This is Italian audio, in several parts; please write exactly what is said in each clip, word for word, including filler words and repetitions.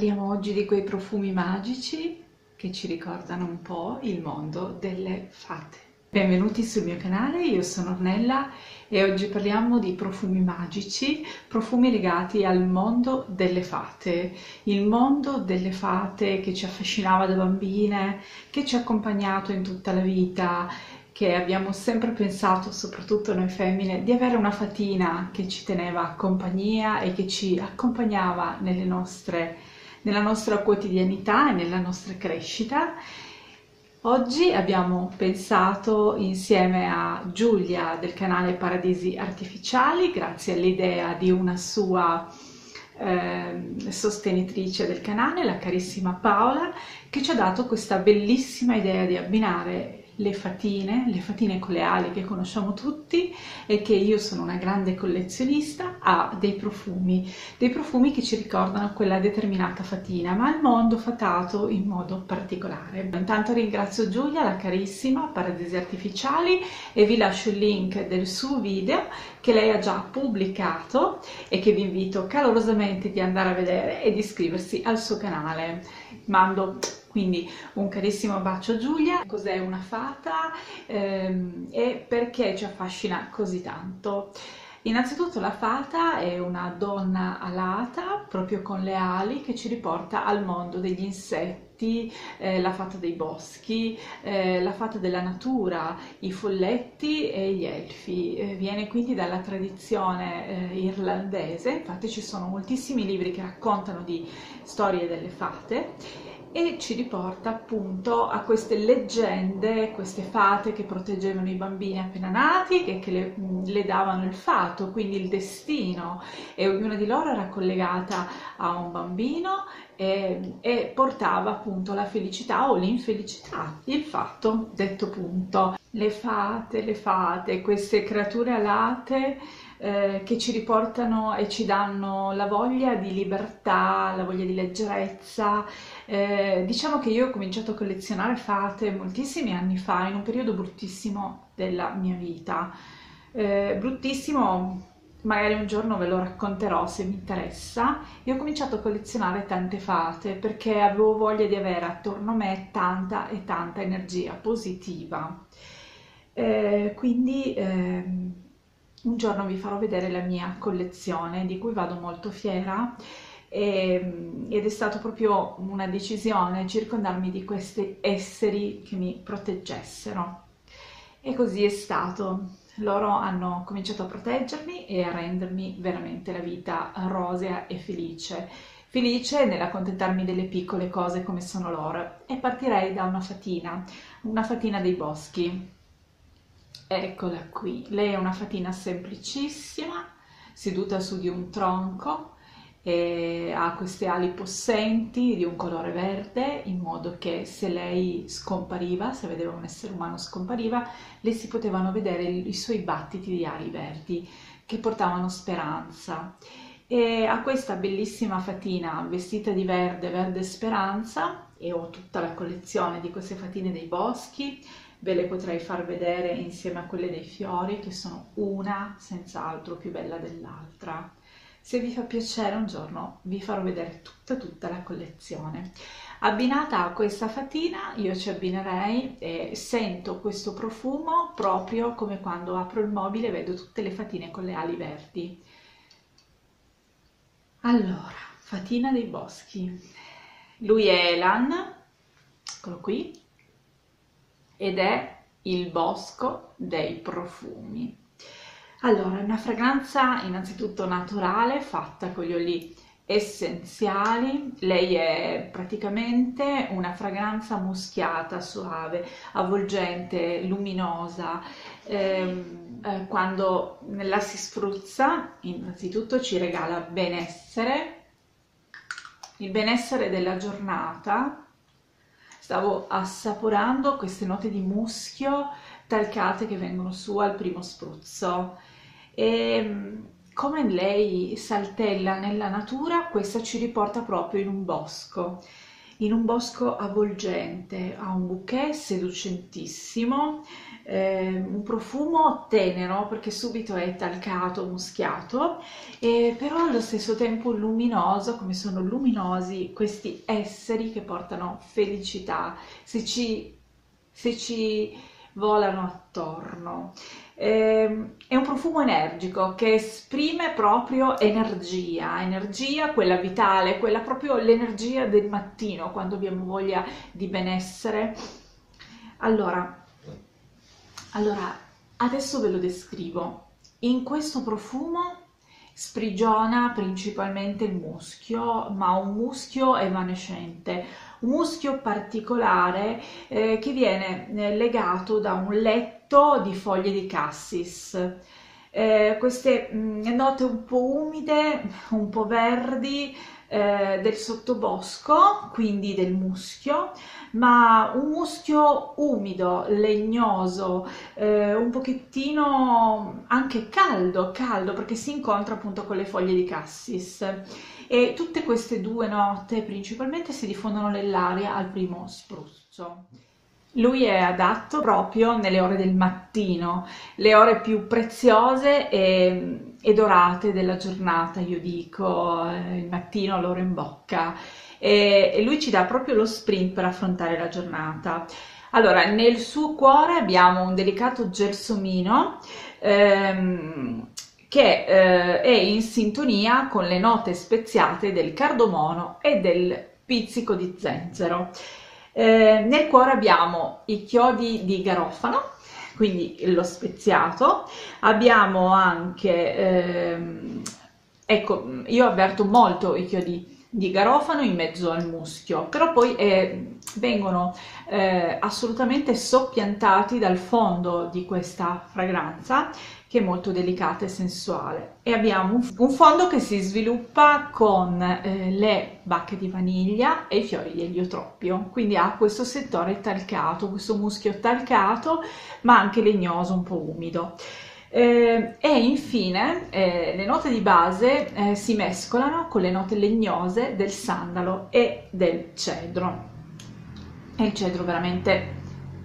Parliamo oggi di quei profumi magici che ci ricordano un po' il mondo delle fate. Benvenuti sul mio canale, io sono Ornella e oggi parliamo di profumi magici, profumi legati al mondo delle fate, il mondo delle fate che ci affascinava da bambine, che ci ha accompagnato in tutta la vita, che abbiamo sempre pensato, soprattutto noi femmine, di avere una fatina che ci teneva compagnia e che ci accompagnava nelle nostre, nella nostra quotidianità e nella nostra crescita. Oggi abbiamo pensato insieme a Giulia del canale Paradisi Artificiali, grazie all'idea di una sua eh, sostenitrice del canale, la carissima Paola, che ci ha dato questa bellissima idea di abbinare le fatine, le fatine con le ali che conosciamo tutti e che io sono una grande collezionista, a dei profumi, dei profumi che ci ricordano quella determinata fatina, ma il mondo fatato in modo particolare. Intanto ringrazio Giulia, la carissima, Paradisi Artificiali, e vi lascio il link del suo video che lei ha già pubblicato e che vi invito calorosamente di andare a vedere e di iscriversi al suo canale. Mando quindi un carissimo bacio a Giulia. Cos'è una fata ehm, e perché ci affascina così tanto? Innanzitutto la fata è una donna alata, proprio con le ali, che ci riporta al mondo degli insetti, eh, la fata dei boschi, eh, la fata della natura, i folletti e gli elfi. Eh, viene quindi dalla tradizione eh, irlandese, infatti ci sono moltissimi libri che raccontano di storie delle fate, e ci riporta appunto a queste leggende, queste fate che proteggevano i bambini appena nati e che le, le davano il fato, quindi il destino, e ognuna di loro era collegata a un bambino e, e portava appunto la felicità o l'infelicità, il fatto, detto punto. Le fate, le fate, queste creature alate eh, che ci riportano e ci danno la voglia di libertà, la voglia di leggerezza. Eh, diciamo che io ho cominciato a collezionare fate moltissimi anni fa, in un periodo bruttissimo della mia vita. Eh, bruttissimo, magari un giorno ve lo racconterò se mi interessa. Io ho cominciato a collezionare tante fate perché avevo voglia di avere attorno a me tanta e tanta energia positiva. Eh, quindi ehm, un giorno vi farò vedere la mia collezione, di cui vado molto fiera. E, ed è stata proprio una decisione circondarmi di questi esseri che mi proteggessero, e così è stato. Loro hanno cominciato a proteggermi e a rendermi veramente la vita rosea e felice felice nell'accontentarmi delle piccole cose come sono loro. E partirei da una fatina, una fatina dei boschi. Eccola qui, lei è una fatina semplicissima, seduta su di un tronco. E ha queste ali possenti di un colore verde, in modo che se lei scompariva, se vedeva un essere umano scompariva, le si potevano vedere i suoi battiti di ali verdi che portavano speranza. E ha questa bellissima fatina vestita di verde, verde speranza, e ho tutta la collezione di queste fatine dei boschi. Ve le potrei far vedere insieme a quelle dei fiori, che sono una senz'altro più bella dell'altra. Se vi fa piacere, un giorno vi farò vedere tutta tutta la collezione. Abbinata a questa fatina io ci abbinerei, e sento questo profumo proprio come quando apro il mobile e vedo tutte le fatine con le ali verdi. Allora, fatina dei boschi. Lui è Elan, eccolo qui, ed è il bosco dei profumi. Allora, è una fragranza innanzitutto naturale, fatta con gli oli essenziali. Lei è praticamente una fragranza muschiata, suave, avvolgente, luminosa. Eh, eh, quando la si spruzza, innanzitutto ci regala benessere, il benessere della giornata. Stavo assaporando queste note di muschio talcate che vengono su al primo spruzzo. E come lei saltella nella natura, questa ci riporta proprio in un bosco. in un bosco avvolgente, ha un bouquet seducentissimo, eh, un profumo tenero perché subito è talcato, muschiato, e però allo stesso tempo luminoso, come sono luminosi questi esseri che portano felicità, se ci, se ci volano attorno. Eh, è un profumo energico che esprime proprio energia, energia, quella vitale, quella proprio l'energia del mattino quando abbiamo voglia di benessere. Allora, allora, adesso ve lo descrivo. In questo profumo sprigiona principalmente il muschio, ma un muschio evanescente, un muschio particolare eh, che viene eh, legato da un letto di foglie di cassis. Eh, queste mh, note un po' umide, un po' verdi, eh, del sottobosco, quindi del muschio, ma un muschio umido, legnoso, eh, un pochettino anche caldo, caldo perché si incontra appunto con le foglie di cassis. E tutte queste due note principalmente si diffondono nell'aria al primo spruzzo. Lui è adatto proprio nelle ore del mattino, le ore più preziose e, e dorate della giornata, io dico, eh, il mattino l'oro in bocca, e, e lui ci dà proprio lo sprint per affrontare la giornata. Allora, nel suo cuore abbiamo un delicato gelsomino ehm, che eh, è in sintonia con le note speziate del cardamomo e del pizzico di zenzero. Eh, nel cuore abbiamo i chiodi di garofano, quindi lo speziato, abbiamo anche, ehm, ecco, io avverto molto i chiodi di garofano in mezzo al muschio, però poi eh, vengono eh, assolutamente soppiantati dal fondo di questa fragranza, che è molto delicata e sensuale, e abbiamo un fondo che si sviluppa con eh, le bacche di vaniglia e i fiori di eliotropio, quindi ha questo settore talcato, questo muschio talcato ma anche legnoso, un po' umido. Eh, e infine eh, le note di base eh, si mescolano con le note legnose del sandalo e del cedro, e il cedro veramente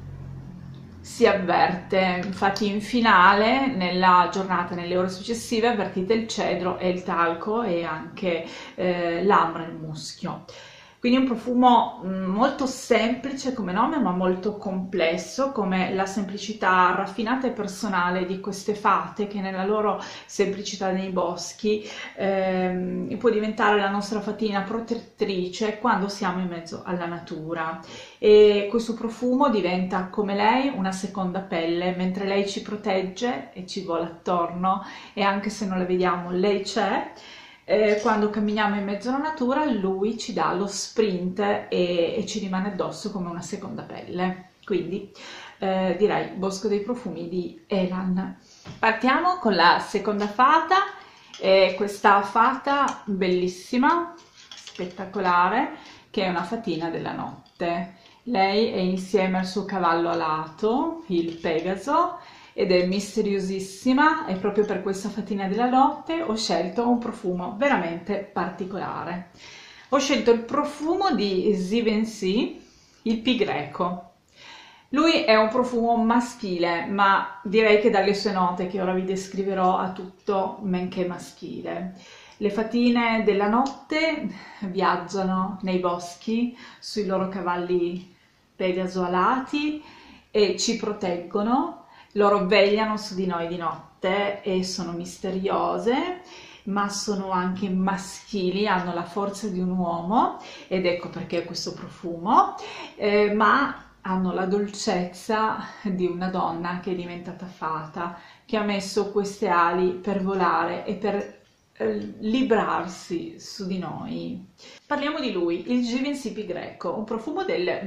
si avverte, infatti in finale, nella giornata, nelle ore successive, avvertite il cedro e il talco e anche eh, l'ambra e il muschio. Quindi è un profumo molto semplice come nome, ma molto complesso, come la semplicità raffinata e personale di queste fate, che nella loro semplicità nei boschi ehm, può diventare la nostra fatina protettrice quando siamo in mezzo alla natura. E questo profumo diventa, come lei, una seconda pelle, mentre lei ci protegge e ci vola attorno, e anche se non la vediamo, lei c'è. Eh, quando camminiamo in mezzo alla natura, lui ci dà lo sprint e, e ci rimane addosso come una seconda pelle. Quindi eh, direi Bosco dei Profumi di Elan. Partiamo con la seconda fata, eh, questa fata bellissima, spettacolare, che è una fatina della notte. Lei è insieme al suo cavallo alato, il Pegaso, ed è misteriosissima, e proprio per questa fatina della notte ho scelto un profumo veramente particolare. Ho scelto il profumo di Givenchy, il Pi Greco. Lui è un profumo maschile, ma direi che dalle sue note che ora vi descriverò ha tutto men che maschile. Le fatine della notte viaggiano nei boschi sui loro cavalli Pegaso alati e ci proteggono. Loro vegliano su di noi di notte e sono misteriose, ma sono anche maschili, hanno la forza di un uomo, ed ecco perché questo profumo, eh, ma hanno la dolcezza di una donna che è diventata fata, che ha messo queste ali per volare e per eh, librarsi su di noi. Parliamo di lui, il Givenchy Pi Greco, un profumo del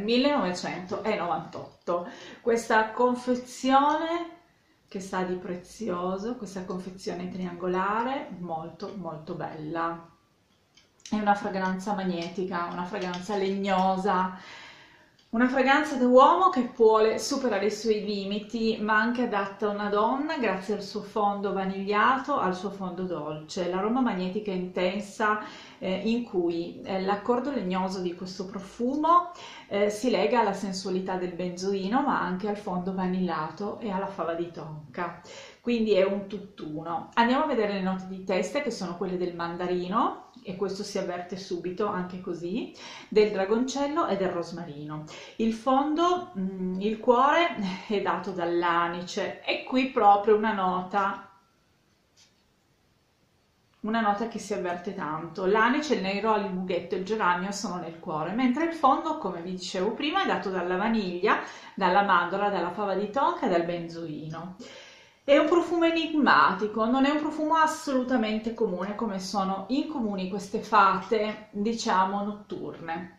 millenovecentonovantotto. Questa confezione che sa di prezioso, questa confezione triangolare, molto molto bella. È una fragranza magnetica, una fragranza legnosa, Una fragranza da uomo che vuole superare i suoi limiti, ma anche adatta a una donna grazie al suo fondo vanigliato, al suo fondo dolce. L'aroma magnetica intensa eh, in cui eh, l'accordo legnoso di questo profumo eh, si lega alla sensualità del benzoino, ma anche al fondo vanillato e alla fava di tonka. Quindi è un tutt'uno. Andiamo a vedere le note di testa, che sono quelle del mandarino, e questo si avverte subito anche così, del dragoncello e del rosmarino. Il fondo, mm, il cuore è dato dall'anice, e qui proprio una nota una nota che si avverte tanto. L'anice, il nero, il mughetto e il geranio sono nel cuore, mentre il fondo, come vi dicevo prima, è dato dalla vaniglia, dalla mandorla, dalla fava di tonka e dal benzoino. È un profumo enigmatico, non è un profumo assolutamente comune come sono incomuni queste fate, diciamo, notturne.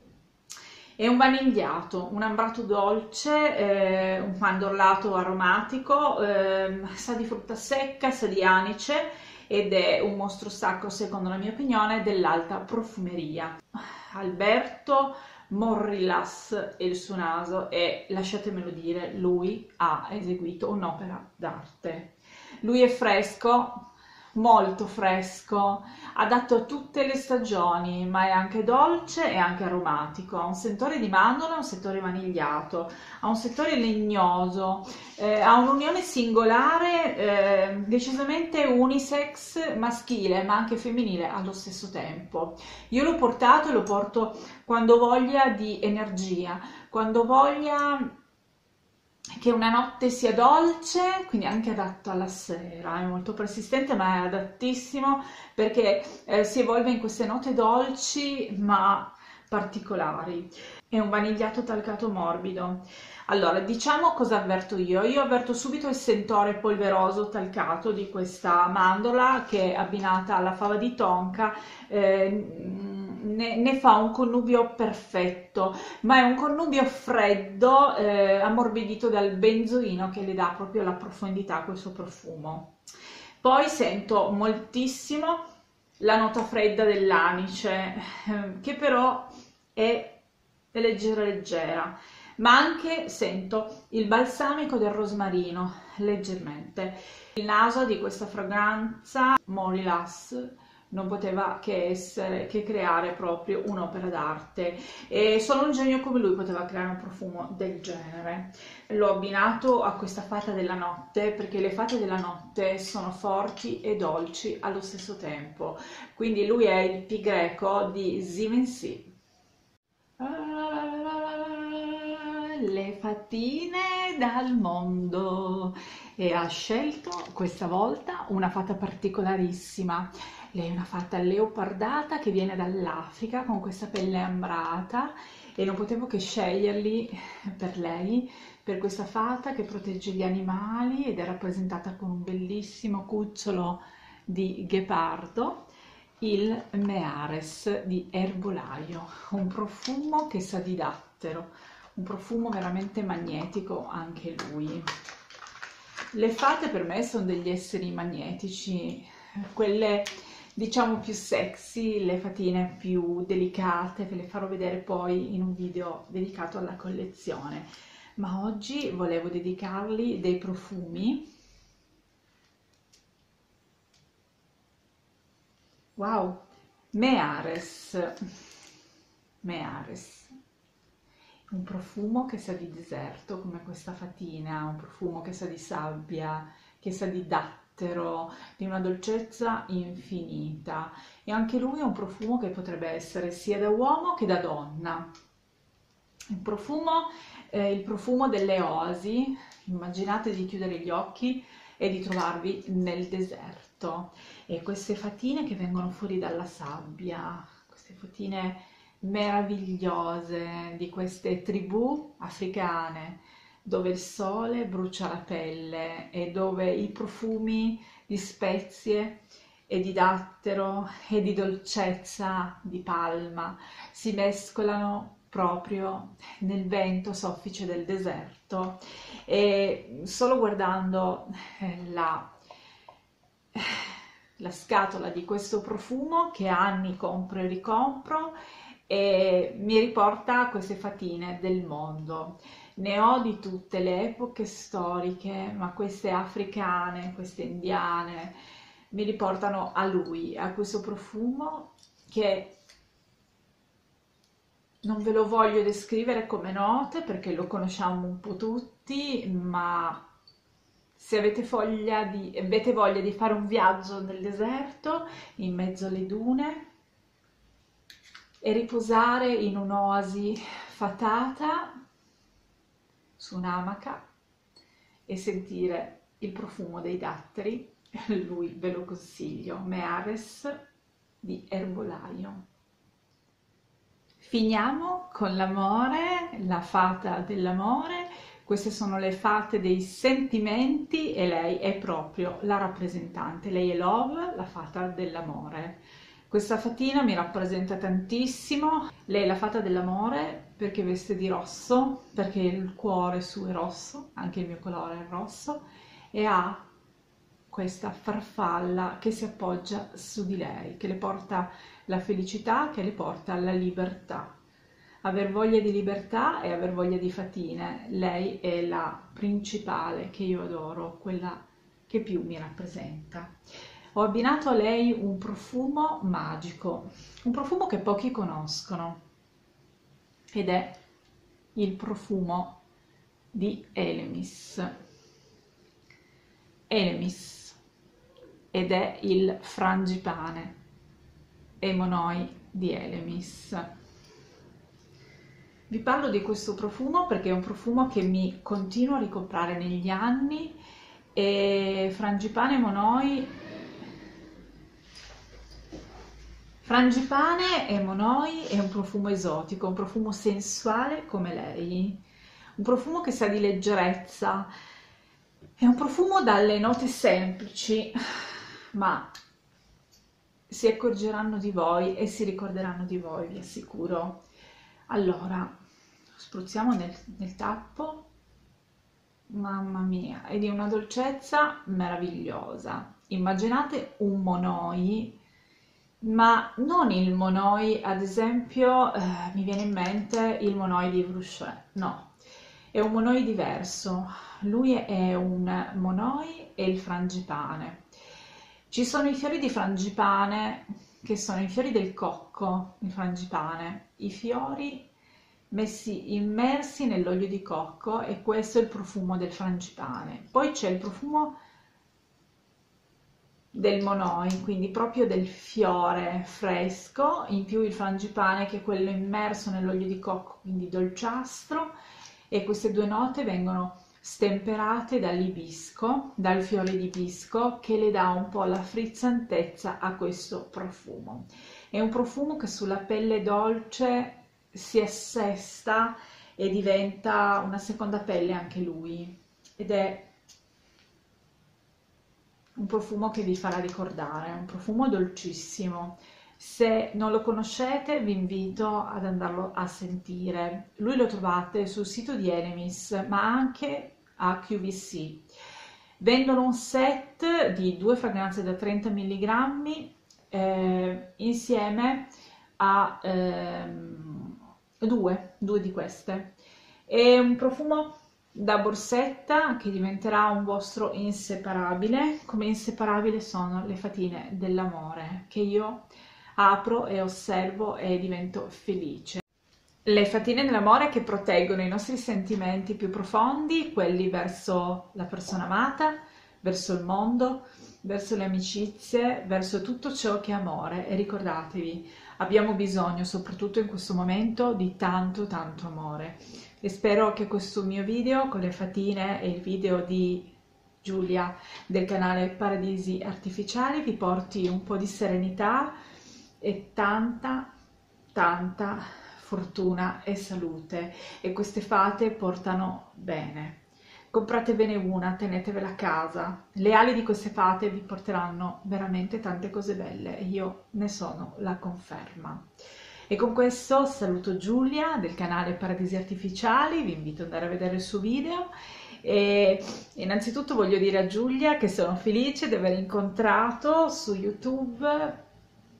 È un vanigliato, un ambrato dolce, eh, un mandorlato aromatico, eh, sa di frutta secca, sa di anice, ed è un mostro sacro, secondo la mia opinione, dell'alta profumeria. Alberto Morillas e il suo naso, e lasciatemelo dire, lui ha eseguito un'opera d'arte. Lui è fresco, molto fresco, adatto a tutte le stagioni, ma è anche dolce e anche aromatico. Ha un sentore di mandorla, un sentore vanigliato, ha un sentore legnoso, eh, ha un'unione singolare, eh, decisamente unisex, maschile ma anche femminile allo stesso tempo. Io l'ho portato e lo porto quando ho voglia di energia, quando ho voglia che una notte sia dolce, quindi anche adatto alla sera. È molto persistente ma è adattissimo, perché eh, si evolve in queste note dolci ma particolari. È un vanigliato talcato morbido. Allora, diciamo cosa avverto io. Io avverto subito il sentore polveroso talcato di questa mandorla, che abbinata alla fava di tonka eh, ne, ne fa un connubio perfetto, ma è un connubio freddo, eh, ammorbidito dal benzoino, che le dà proprio la profondità a questo profumo. Poi sento moltissimo la nota fredda dell'anice, eh, che però è leggera leggera, ma anche sento il balsamico del rosmarino leggermente. Il naso di questa fragranza Morillas non poteva che essere, che creare proprio un'opera d'arte, e solo un genio come lui poteva creare un profumo del genere. L'ho abbinato a questa fata della notte, perché le fate della notte sono forti e dolci allo stesso tempo, quindi lui è il pi greco di Givenchy. Le fatine dal mondo, e ha scelto questa volta una fata particolarissima. Lei è una fata leopardata che viene dall'Africa, con questa pelle ambrata, e non potevo che sceglierli per lei, per questa fata che protegge gli animali ed è rappresentata con un bellissimo cucciolo di ghepardo, il Meares di Erbolaio, un profumo che sa di dattero, un profumo veramente magnetico anche lui. Le fate per me sono degli esseri magnetici, quelle diciamo più sexy, le fatine più delicate, ve le farò vedere poi in un video dedicato alla collezione, ma oggi volevo dedicarli dei profumi. Wow, Meares, Meares, un profumo che sa di deserto come questa fatina, un profumo che sa di sabbia, che sa di dattero, di una dolcezza infinita, e anche lui è un profumo che potrebbe essere sia da uomo che da donna. Il profumo, eh, il profumo delle oasi. Immaginate di chiudere gli occhi e di trovarvi nel deserto, e queste fatine che vengono fuori dalla sabbia, queste fatine meravigliose di queste tribù africane dove il sole brucia la pelle e dove i profumi di spezie e di dattero e di dolcezza di palma si mescolano proprio nel vento soffice del deserto, e solo guardando la, la scatola di questo profumo, che anni compro e ricompro, e mi riporta a queste fatine del mondo. Ne ho di tutte le epoche storiche, ma queste africane, queste indiane, mi riportano a lui, a questo profumo che non ve lo voglio descrivere come note perché lo conosciamo un po' tutti, ma se avete voglia di, avete voglia di fare un viaggio nel deserto, in mezzo alle dune, e riposare in un'oasi fatata su un'amaca e sentire il profumo dei datteri, lui ve lo consiglio, Meares di Erbolaio. Finiamo con l'amore, la fata dell'amore. Queste sono le fate dei sentimenti e lei è proprio la rappresentante. Lei è Love, la fata dell'amore. Questa fatina mi rappresenta tantissimo. Lei è la fata dell'amore perché veste di rosso, perché il cuore suo è rosso, anche il mio colore è rosso, e ha questa farfalla che si appoggia su di lei, che le porta la felicità, che le porta la libertà. Aver voglia di libertà e aver voglia di fatine, lei è la principale che io adoro, quella che più mi rappresenta. Ho abbinato a lei un profumo magico, un profumo che pochi conoscono, ed è il profumo di Elemis. Elemis, ed è il frangipane Emonoi di Elemis. Vi parlo di questo profumo perché è un profumo che mi continuo a ricomprare negli anni, e frangipane Emonoi Frangipane Emonoi è un profumo esotico, un profumo sensuale come lei, un profumo che sa di leggerezza, è un profumo dalle note semplici, ma si accorgeranno di voi e si ricorderanno di voi, vi assicuro. Allora, spruzziamo nel, nel tappo, mamma mia, è di una dolcezza meravigliosa. Immaginate un Monoi, ma non il Monoi, ad esempio, eh, mi viene in mente il Monoi di Bruchet, no, è un Monoi diverso. Lui è un Monoi e il frangipane. Ci sono i fiori di frangipane che sono i fiori del cocco, il frangipane, i fiori messi immersi nell'olio di cocco, e questo è il profumo del frangipane. Poi c'è il profumo del Monoi, quindi proprio del fiore fresco, in più il frangipane che è quello immerso nell'olio di cocco, quindi dolciastro, e queste due note vengono stemperate dall'ibisco, dal fiore di ibisco, che le dà un po' la frizzantezza a questo profumo. È un profumo che sulla pelle dolce si assesta e diventa una seconda pelle anche lui, ed è un profumo che vi farà ricordare, un profumo dolcissimo. Se non lo conoscete vi invito ad andarlo a sentire. Lui lo trovate sul sito di Elemis, ma anche a Q V C. Vendono un set di due fragranze da trenta milligrammi eh, insieme a ehm, due, due di queste. È un profumo da borsetta che diventerà un vostro inseparabile, come inseparabile sono le fatine dell'amore che io apro e osservo e divento felice. Le fatine dell'amore che proteggono i nostri sentimenti più profondi, quelli verso la persona amata, verso il mondo, verso le amicizie, verso tutto ciò che è amore. E ricordatevi, abbiamo bisogno, soprattutto in questo momento, di tanto tanto amore. E spero che questo mio video con le fatine e il video di Giulia del canale Paradisi Artificiali vi porti un po' di serenità e tanta tanta fortuna e salute, e queste fate portano bene. Compratevene una, tenetevela a casa. Le ali di queste fate vi porteranno veramente tante cose belle e io ne sono la conferma. E con questo saluto Giulia del canale Paradisi Artificiali, vi invito ad andare a vedere il suo video, e innanzitutto voglio dire a Giulia che sono felice di aver incontrato su YouTube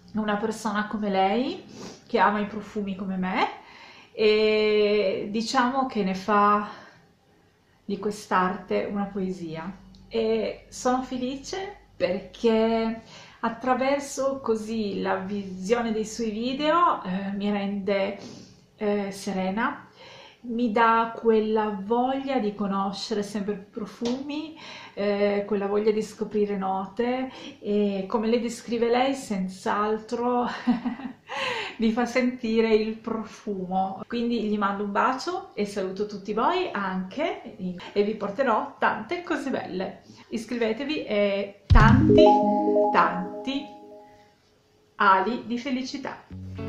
una persona come lei che ama i profumi come me e diciamo che ne fa di quest'arte una poesia. E sono felice perché attraverso così la visione dei suoi video eh, mi rende eh, serena, mi dà quella voglia di conoscere sempre più profumi, eh, quella voglia di scoprire note e come le descrive lei, senz'altro vi fa sentire il profumo. Quindi gli mando un bacio e saluto tutti voi anche e vi porterò tante cose belle. Iscrivetevi e tanti, tanti ali di felicità.